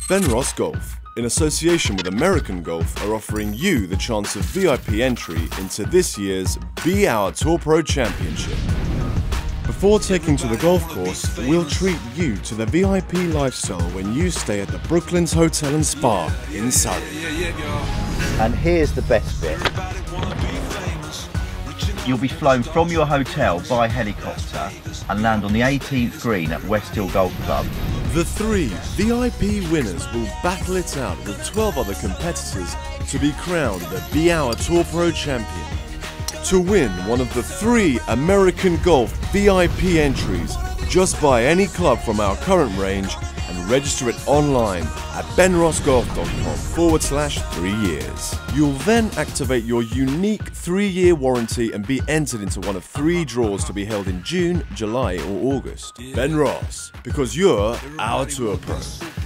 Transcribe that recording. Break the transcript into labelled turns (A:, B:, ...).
A: Benross Golf, in association with American Golf, are offering you the chance of VIP entry into this year's Be Our Tour Pro Championship. Before taking to the golf course, we'll treat you to the VIP lifestyle when you stay at the Brooklands Hotel and Spa in Surrey.
B: And here's the best bit. You'll be flown from your hotel by helicopter and land on the 18th green at West Hill Golf Club.
A: The 3 VIP winners will battle it out with 12 other competitors to be crowned the Be Our Tour Pro Champion. To win one of the 3 American Golf VIP entries, just buy any club from our current range and register it online at benrossgolf.com/3 years. You'll then activate your unique 3-year warranty and be entered into one of 3 draws to be held in June, July or August. Benross, because you're our Tour Pro.